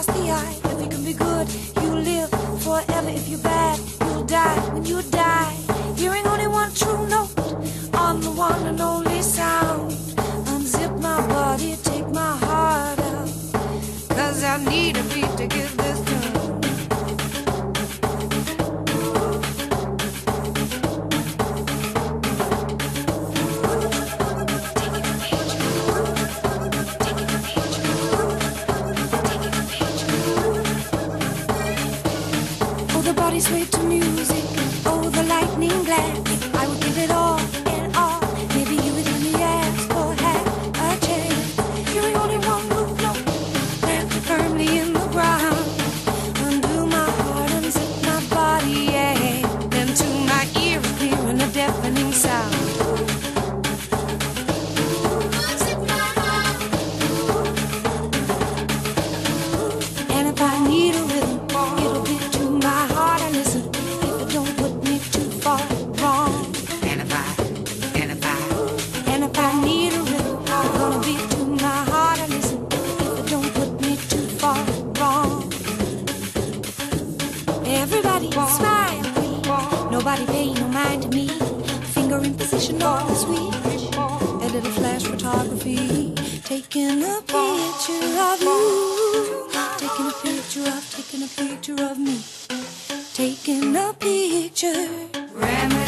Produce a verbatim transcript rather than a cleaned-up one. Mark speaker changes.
Speaker 1: across the eye. If you can be good, you live forever. If you're bad, you'll die. When you die, hearing only one true note on the one and only sound. Unzip my body, take my heart out, 'cause I need a beat to get this done. Body sway to music, oh the lightning glad. I would give it all and all. Maybe you would let me ask for half a chance. Hearing only one move, no, planted firmly in the ground. Undo my heart, unzip my body, yeah. Then to my ears, clearing a deafening sound. Unzip my heart. And if I need a rhythm, it'll be to my heart. Everybody smile, nobody pay no mind to me. Finger in position on the switch, a little flash photography, taking a picture of you, taking a picture of, taking a picture of me, taking a picture.